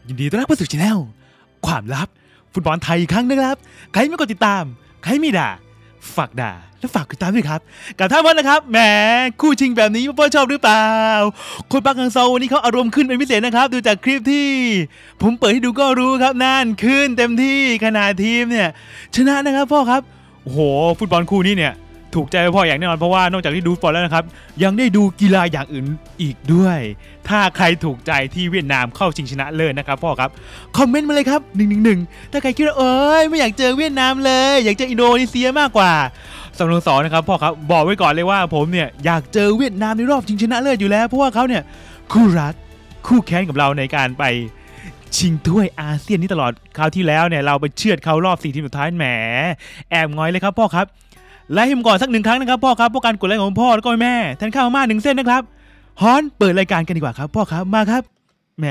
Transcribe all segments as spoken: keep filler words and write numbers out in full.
ยินดีต้อนรับเข้าสู่ช่องความลับฟุตบอลไทยอีกครั้งนะครับใครไม่กดติดตามใครไม่ด่าฝากด่าและฝากติดตามด้วยครับกับท่าวันนะครับแหมคู่ชิงแบบนี้พ่อชอบหรือเปล่าคนปักกังโซวันนี้เขาอารมณ์ขึ้นเป็นพิเศษนะครับดูจากคลิปที่ผมเปิดให้ดูก็รู้ครับนั่นขึ้นเต็มที่ขนาดทีมเนี่ยชนะนะครับพ่อครับโอ้โหฟุตบอลคู่นี้เนี่ยถูกใจพ่ออย่างแน่นอนเพราะว่านอกจากที่ดูฟุตบอลแล้วนะครับยังได้ดูกีฬาอย่างอื่นอีกด้วยถ้าใครถูกใจที่เวียดนามเข้าชิงชนะเลิศนะครับพ่อครับคอมเมนต์มาเลยครับหนึ่งหนึ่งหนึ่งถ้าใครคิดว่าเอ้ยไม่อยากเจอเวียดนามเลยอยากเจออินโดนีเซียมากกว่าสำหรับสองนะครับพ่อครับบอกไว้ก่อนเลยว่าผมเนี่ยอยากเจอเวียดนามในรอบชิงชนะเลิศอยู่แล้วเพราะว่าเขาเนี่ยคู่รักคู่แข่งกับเราในการไปชิงถ้วยอาเซียนนี่ตลอดคราวที่แล้วเนี่ยเราไปเชือดเขารอบสี่ทีมสุดท้ายแหมแอบง้อยเลยครับพ่อครับไลค์ให้ผมก่อนสักหนึ่งครั้งนะครับพ่อครับเพราะการกดไลค์ของพ่อแล้วก็แม่แทนข้าวมาหนึ่งเส้นนะครับฮอนเปิดรายการกันดีกว่าครับพ่อครับมาครับแหม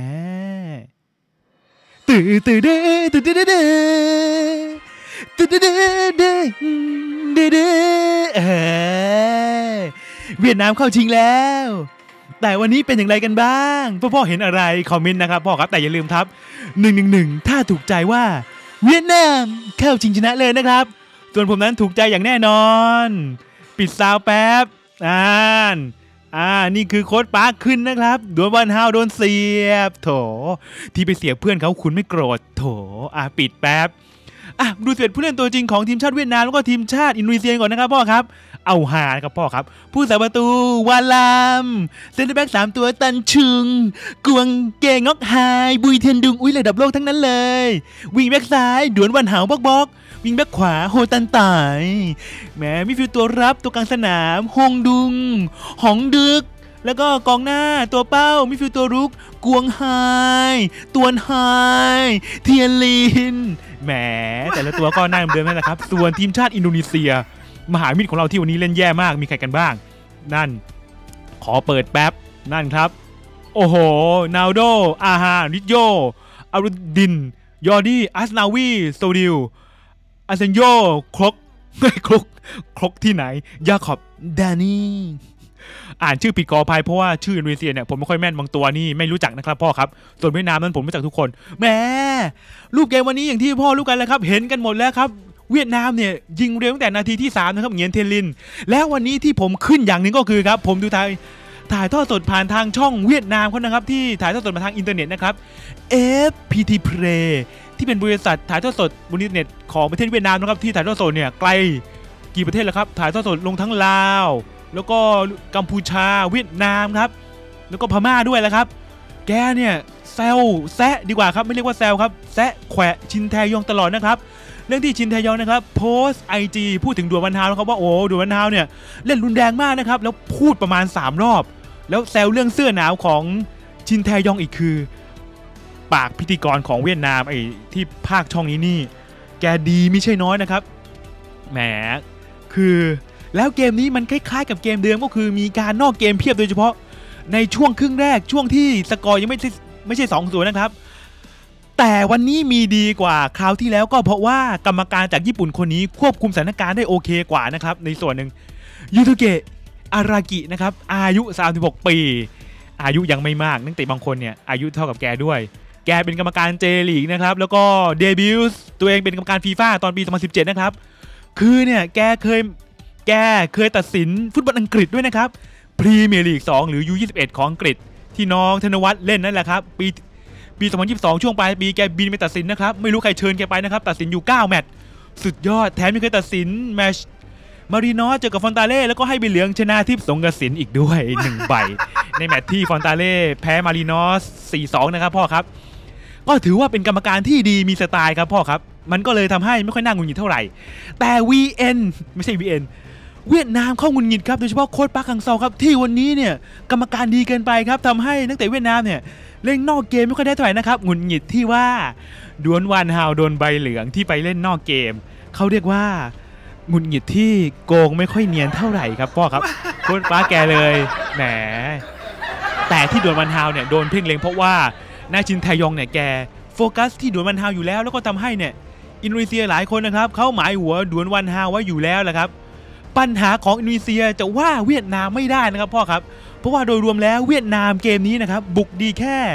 ตื่นตื่นเด้ตื่นตื่นเด้ตื่นตื่นเด้เด้เด้เด้เวียดนามเข้าชิงแล้วแต่วันนี้เป็นอย่างไรกันบ้างพ่อพ่อเห็นอะไรคอมเมนต์นะครับพ่อครับแต่อย่าลืมครับหนึ่งหนึ่งหนึ่งถ้าถูกใจว่าเวียดนามเข้าชิงชนะเลยนะครับส่วนผมนั้นถูกใจอย่างแน่นอนปิดซาวแป๊บอ่านอ่านี่คือโค้ดปาร์คขึ้นนะครับดวลวันฮาวโดนเสียบโถที่ไปเสียบเพื่อนเขาคุณไม่โกรธโถอ่ะปิดแป๊บอ่ะดูเสร็จผู้เล่นตัวจริงของทีมชาติเวียดนามแล้วก็ทีมชาติอินโดนีเซียก่อนนะครับพ่อครับเอาหาครับพ่อครับผู้สาประตูวาลามเซนเตอร์แบ็กสามตัวตันชุงกวงเกงอกไฮบุยเทียนดุงอุ้ยระดับโลกทั้งนั้นเลยวิ่งแบ็กซ้ายดวลวันหาวบอกบอกวิ่งแบ็กขวาโฮตันตายแหมมิดฟิลด์ตัวรับตัวกลางสนามฮงดุงหองดึกแล้วก็กองหน้าตัวเป้ามิดฟิลด์ตัวรุกกวงไฮตวนไฮเทียนลินแหมแต่ละตัวก็น่าเดิมๆนั่นแหละครับส่วนทีมชาติอินโดนีเซียมหามิตรของเราที่วันนี้เล่นแย่มากมีใครกันบ้างนั่นขอเปิดแป๊บนั่นครับโอ้โหนาโดอาฮาริโยอารุดินยอร์ดี้อัสนาวีโซดิลอาเซนโยครกไม่ครกครกที่ไหนยาขอบดานี่อ่านชื่อผิดขออภัยเพราะว่าชื่ออินโดนีเซียเนี่ยผมไม่ค่อยแม่นบางตัวนี่ไม่รู้จักนะครับพ่อครับส่วนเวียดนามนั้นผมรู้จักทุกคนแหมรูปเกมวันนี้อย่างที่พ่อรู้กันแล้วครับเห็นกันหมดแล้วครับเวียดนามเนี่ยยิงเร็วตั้งแต่นาทีที่สามนะครับเงียนเทลินแล้ววันนี้ที่ผมขึ้นอย่างหนึ่งก็คือครับผมดูถ่ายถ่ายทอดสดผ่านทางช่องเวียดนามเขานะครับที่ถ่ายทอดสดมาทางอินเทอร์เน็ตนะครับ เอฟ พี ที Play ที่เป็นบริษัทถ่ายทอดสดบนอินเทอร์เน็ตของประเทศเวียดนามนะครับที่ถ่ายทอดสดเนี่ยไกลกี่ประเทศแล้วครับถ่ายทอดสดลงทั้งลาวแล้วก็กัมพูชาเวียดนามครับแล้วก็พม่าด้วยแหละครับแกเนี่ยแซวแซะดีกว่าครับไม่เรียกว่าแซวครับแซะแขวะชินแทยองตลอดนะครับเรื่องที่ชินแทยองนะครับโพสต์ ไอ จี พูดถึงดวลวันฮาวนะครับว่าโอ้ดวลวันฮาวเนี่ยเล่นรุนแรงมากนะครับแล้วพูดประมาณสามรอบแล้วแซวเรื่องเสื้อหนาวของชินแทยองอีกคือปากพิธีกรของเวียดนามไอ้ที่ภาคช่องนี้นี่แกดีไม่ใช่น้อยนะครับแหมคือแล้วเกมนี้มันคล้ายๆกับเกมเดิมก็คือมีการนอกเกมเพียบโดยเฉพาะในช่วงครึ่งแรกช่วงที่สกอร์ยังไม่ไม่ใช่สองศูนย์นะครับแต่วันนี้มีดีกว่าคราวที่แล้วก็เพราะว่ากรรมการจากญี่ปุ่นคนนี้ควบคุมสถานการณ์ได้โอเคกว่านะครับในส่วนหนึ่งยูโตเกะอารากินะครับอายุสามสิบหกปีอายุยังไม่มากนักเตะบางคนเนี่ยอายุเท่ากับแกด้วยแกเป็นกรรมการเจลีกนะครับแล้วก็เดบิวต์ตัวเองเป็นกรรมการฟีฟ่าตอนปีสองพันสิบเจ็ดนะครับคือเนี่ยแกเคยแกเคยตัดสินฟุตบอลอังกฤษด้วยนะครับพรีเมียร์ลีกสองหรือ ยู ยี่สิบเอ็ด ของอังกฤษที่น้องธนวัฒน์เล่นนั่นแหละครับปีปีสองพันยี่สิบสองช่วงปลายปีแกบินไปตัดสินนะครับไม่รู้ใครเชิญแกไปนะครับตัดสินอยู่เก้าแมตช์สุดยอดแถมยังเคยตัดสินแมตช์มารีนอสเจอกับฟอนตาเล่แล้วก็ให้ใบเหลืองชนะทิพย์สงกสินอีกด้วยหนึ่งใบในแมตช์ที่ฟอนตาเล่แพ้มารีนอส สี่สอง นะครับพ่อครับก็ถือว่าเป็นกรรมการที่ดีมีสไตล์ครับพ่อครับมันก็เลยทำให้ไม่ค่อยน่าหงุดหงิดเท่าไหร่แต่ วี เอ็น ไม่ใช่ วี เอ็น เวียดนามเข้าหงุดหงิดครับโดยเฉพาะโค้ชปาร์คคังเซาครับที่วันนี้เนี่ยกรรมการดีเกินไปครับทำให้นักเตะเวียดนามเนี่ยเล่นนอกเกมไม่ค่อยได้เท่าไหร่นะครับหงุดหงิดที่ว่าดวลวันฮาวโดนใบเหลืองที่ไปเล่นนอกเกมเขาเรียกว่าหงุดหงิดที่โกงไม่ค่อยเนียนเท่าไหร่ครับพ่อครับโค้ชปาร์คแกเลยแหมแต่ที่ดวลวันฮาวเนี่ยโดนเพ่งเล็งเพราะว่านาชินแทยองเนี่ยแกโฟกัสที่ดวลวันฮาวอยู่แล้วแล้วก็ทำให้เนี่ยอินโดนีเซียหลายคนนะครับเขาหมายหัวดวลวันฮาวไว้อยู่แล้วแหละครับปัญหาของอินโดนีเซียจะว่าเวียดนามไม่ได้นะครับพ่อครับเพราะว่าโดยรวมแล้วเวียดนามเกมนี้นะครับบุกดีแค่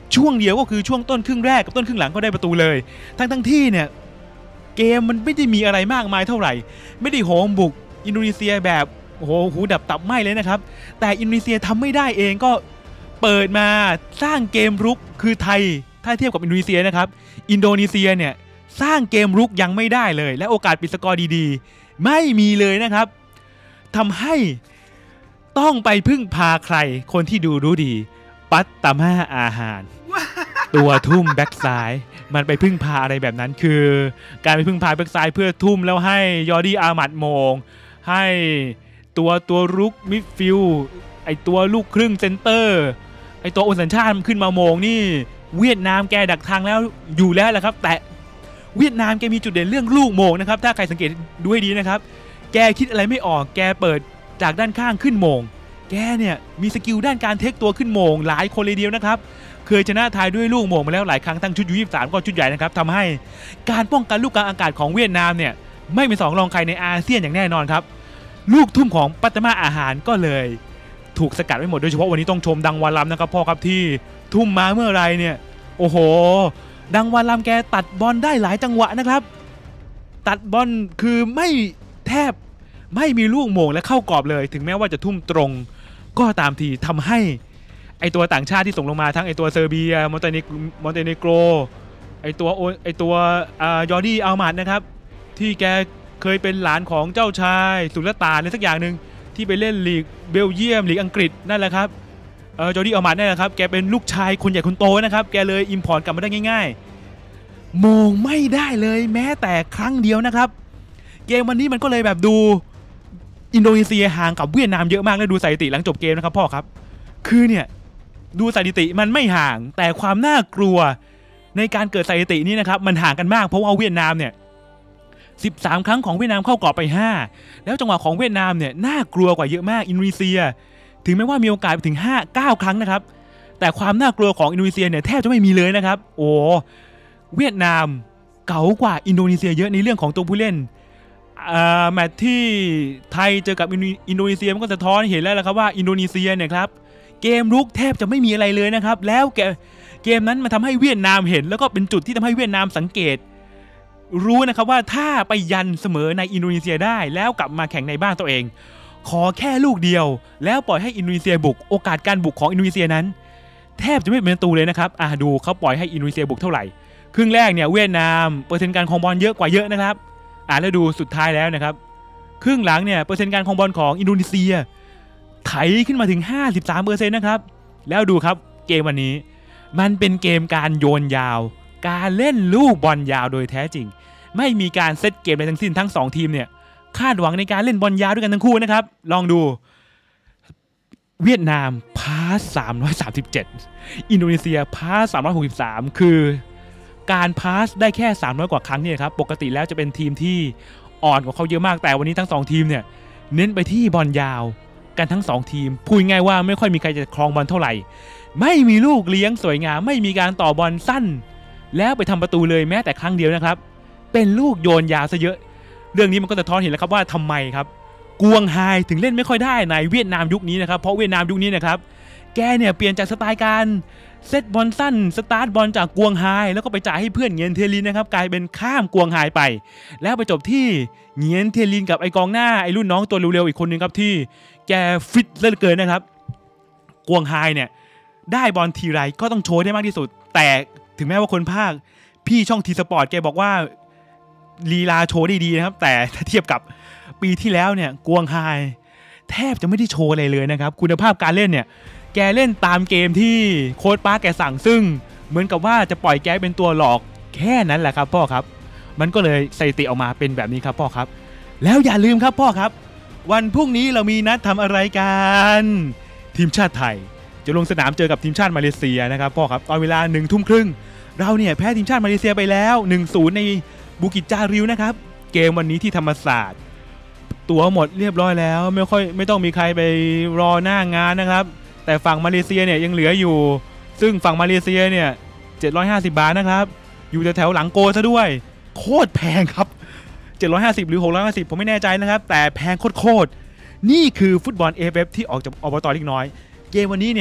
ช่วงเดียวก็คือช่วงต้นครึ่งแรกกับต้นครึ่งหลังก็ได้ประตูเลยทั้งทั้งที่เนี่ยเกมมันไม่ได้มีอะไรมากมายเท่าไหร่ไม่ได้โหมบุกอินโดนีเซียแบบโอ้โหหูดับตับไหม้เลยนะครับแต่อินโดนีเซียทำไม่ได้เองก็เปิดมาสร้างเกมรุกคือไทยถ้าเทียบกับอินโดนีเซียนะครับอินโดนีเซียเนี่ยสร้างเกมรุกยังไม่ได้เลยและโอกาสปิดสกอร์ดีๆไม่มีเลยนะครับทำให้ต้องไปพึ่งพาใครคนที่ดูรู้ดีปัตตาม่าอาหารตัวทุ่มแบ็กซ้ายมันไปพึ่งพาอะไรแบบนั้นคือการไปพึ่งพาแบ็กซ้ายเพื่อทุ่มแล้วให้ยอร์ดี้อาร์มัดโมงให้ตัวตัวรุกมิดฟิลด์ไอตัวลูกครึ่งเซนเตอร์ไอตัวโอนสัญชาติขึ้นมาโมงนี่เวียดนามแกดักทางแล้วอยู่แล้วแหละครับแต่เวียดนามแกมีจุดเด่นเรื่องลูกโมงนะครับถ้าใครสังเกตดูให้ดีนะครับแกคิดอะไรไม่ออกแกเปิดจากด้านข้างขึ้นโมงแกเนี่ยมีสกิลด้านการเทคตัวขึ้นโมงหลายคนเลยเดียวนะครับเคยชนะไทยด้วยลูกโมงมาแล้วหลายครั้งทั้งชุดยูยี่สิบสามก็ชุดใหญ่นะครับทำให้การป้องกันลูกกลางอากาศของเวียดนามเนี่ยไม่เป็นสองรองใครในอาเซียนอย่างแน่นอนครับลูกทุ่มของปัตตาม่าอาหารก็เลยถูกสกัดไว้หมดโดยเฉพาะวันนี้ต้องชมดังวันลำนะครับพ่อครับที่ทุ่มมาเมื่อไรเนี่ยโอ้โหดังวันลำแกตัดบอลได้หลายจังหวะนะครับตัดบอลคือไม่แทบไม่มีลูกโมงและเข้ากรอบเลยถึงแม้ว่าจะทุ่มตรงก็ตามทีทำให้ไอตัวต่างชาติที่ส่งลงมาทั้งไอตัวเซอร์เบียมอนเตเนมอนเตเนโกรไอตัวไอตัวยอร์ดี้อัลมัดนะครับที่แกเคยเป็นหลานของเจ้าชายสุลต่านอะไรสักอย่างหนึ่งที่ไปเล่นลีกเบลเยียมลีกอังกฤษนั่นแหละครับเออจอร์ดี้อัลมัดนั่นแหละครับแกเป็นลูกชายคนใหญ่คนโตนะครับแกเลยอิมพอร์ตกลับมาได้ง่ายๆโมงไม่ได้เลยแม้แต่ครั้งเดียวนะครับเกมวันนี้มันก็เลยแบบดูอินโดนีเซียห่างกับเวียดนามเยอะมากและดูสถิติหลังจบเกมนะครับพ่อครับคือเนี่ยดูสถิติมันไม่ห่างแต่ความน่ากลัวในการเกิดสถิตินี้นะครับมันห่างกันมากเพราะว่าเวียดนามเนี่ยสิบสามครั้งของเวียดนามเข้ากรอบไปห้าแล้วจังหวะของเวียดนามเนี่ยน่ากลัวกว่าเยอะมากอินโดนีเซียถึงแม้ว่ามีโอกาสไปถึงห้า เก้าครั้งนะครับแต่ความน่ากลัวของอินโดนีเซียเนี่ยแทบจะไม่มีเลยนะครับโอ้เวียดนามเก๋ากว่าอินโดนีเซียเยอะในเรื่องของตัวผู้เล่นแมตช์ที่ไทยเจอกับอินโดนีเซียมันก็สะท้อนเห็นแล้วแหละครับว่าอินโดนีเซียเนี่ยครับเกมรุกแทบจะไม่มีอะไรเลยนะครับแล้วเกมนั้นมันทำให้เวียดนามเห็นแล้วก็เป็นจุดที่ทำให้เวียดนามสังเกตรู้นะครับว่าถ้าไปยันเสมอในอินโดนีเซียได้แล้วกลับมาแข่งในบ้านตัวเองขอแค่ลูกเดียวแล้วปล่อยให้อินโดนีเซียบุกโอกาสการบุกของอินโดนีเซียนั้นแทบจะไม่เป็นประตูเลยนะครับอ่ะดูเขาปล่อยให้อินโดนีเซียบุกเท่าไหร่ครึ่งแรกเนี่ยเวียดนามเปอร์เซ็นต์การครองบอลเยอะกว่าเยอะนะครับอ่ะแล้วดูสุดท้ายแล้วนะครับครึ่งหลังเนี่ยเปอร์เซ็นต์การครองบอลของอินโดนีเซียไถขึ้นมาถึง ห้าสิบสามเปอร์เซ็นต์ นะครับแล้วดูครับเกมวันนี้มันเป็นเกมการโยนยาวการเล่นลูกบอลยาวโดยแท้จริงไม่มีการเซตเกมใดทั้งสิ้นทั้งสองทีมเนี่ยคาดหวังในการเล่นบอลยาวด้วยกันทั้งคู่นะครับลองดูเวียดนามพาสสามร้อยสามสิบเจ็ดอินโดนีเซียพาสสามร้อยหกสิบสามคือการพาสได้แค่สามร้อยกว่าครั้งเนี่ยครับปกติแล้วจะเป็นทีมที่อ่อนกว่าเขาเยอะมากแต่วันนี้ทั้งสองทีมเนี่ยเน้นไปที่บอลยาวกันทั้งสองทีมพูดง่ายว่าไม่ค่อยมีใครจะครองบอลเท่าไหร่ไม่มีลูกเลี้ยงสวยงามไม่มีการต่อบอลสั้นแล้วไปทำประตูเลยแม้แต่ครั้งเดียวนะครับเป็นลูกโยนยาวซะเยอะเรื่องนี้มันก็จะท้อนเห็นแล้วครับว่าทำไมครับกวงไฮถึงเล่นไม่ค่อยได้ในเวียดนามยุคนี้นะครับเพราะเวียดนามยุคนี้นะครับแกเนี่ยเปลี่ยนจากสไตล์การเซตบอลสั้นสตาร์ทบอลจากกวงไฮแล้วก็ไปจ่ายให้เพื่อนเงียนเทลินนะครับกลายเป็นข้ามกวงไฮไปแล้วไปจบที่เงียนเทลินกับไอกองหน้าไอรุ่นน้องตัวเร็วๆอีกคนนึงครับที่แกฟิตเหลือเกินนะครับกวงไฮเนี่ยได้บอลทีไรก็ต้องโชว์ได้มากที่สุดแต่ถึงแม้ว่าคนภาคพี่ช่องทีสปอร์ตแกบอกว่าลีลาโชว์ได้ดีนะครับแต่ถ้าเทียบกับปีที่แล้วเนี่ยกวงไฮแทบจะไม่ได้โชว์อะไรเลยนะครับคุณภาพการเล่นเนี่ยแกเล่นตามเกมที่โค้ชป้าแกสั่งซึ่งเหมือนกับว่าจะปล่อยแกเป็นตัวหลอกแค่นั้นแหละครับพ่อครับมันก็เลยสถิติออกมาเป็นแบบนี้ครับพ่อครับแล้วอย่าลืมครับพ่อครับวันพรุ่งนี้เรามีนัดทำอะไรกันทีมชาติไทยจะลงสนามเจอกับทีมชาติมาเลเซียนะครับพ่อครับตอนเวลาหนึ่งทุ่มครึ่งเราเนี่ยแพ้ทีมชาติมาเลเซียไปแล้ว หนึ่งศูนย์ ในบูกิจจาริวนะครับเกมวันนี้ที่ธรรมศาสตร์ตั๋วหมดเรียบร้อยแล้วไม่ค่อยไม่ต้องมีใครไปรอหน้างานนะครับแต่ฝั่งมาเลเซียเนี่ยยังเหลืออยู่ซึ่งฝั่งมาเลเซียเนี่ยเจ็ดร้อยห้าสิบบาทนะครับอยู่แถวหลังโกซะด้วยโคตรแพงครับเจ็ดร้อยห้าสิบหรือหกร้อยห้าสิบผมไม่แน่ใจนะครับแต่แพงโคตรๆนี่คือฟุตบอล เอ เอฟ เอฟ ที่ออกจากอบต.เล็กน้อยเกมวันนี้เนี่ย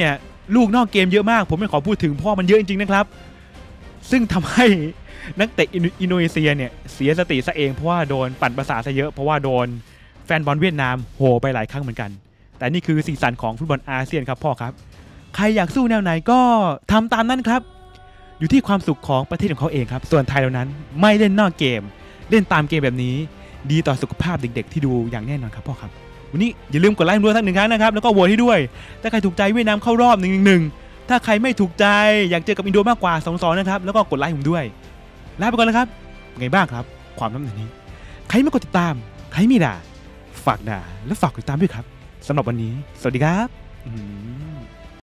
ลูกนอกเกมเยอะมากผมไม่ขอพูดถึงเพราะมันเยอะจริงๆนะครับซึ่งทำให้นักเตะอินโดนีเซียเนี่ยเสียสติซะเองเพราะว่าโดนปั่นประสาทซะเยอะเพราะว่าโดนแฟนบอลเวียดนามโหไปหลายครั้งเหมือนกันแต่นี่คือสีสันของฟุตบอลอาเซียนครับพ่อครับใครอยากสู้แนวไหนก็ทำตามนั้นครับอยู่ที่ความสุขของประเทศของเขาเองครับส่วนไทยเรานั้นไม่เล่นนอกเกมเล่นตามเกมแบบนี้ดีต่อสุขภาพเด็กๆที่ดูอย่างแน่นอนครับพ่อครับวันนี้อย่าลืมกดไลค์ด้วยสักหนึ่งครั้งนะครับแล้วก็โหวตให้ด้วยถ้าใครถูกใจเวียดนามเข้ารอบหนึ่งหนึ่งถ้าใครไม่ถูกใจอยากเจอกับอินโดมากกว่าสองสองนะครับแล้วก็กดไลค์ผมด้วยลาไปก่อนแล้วครับไงบ้างครับความน้ำหนักนี้ใครไม่กดติดตามใครไม่ด่าฝากด่าและฝากติดตามด้วยครับสำหรับวันนี้สวัสดีครับ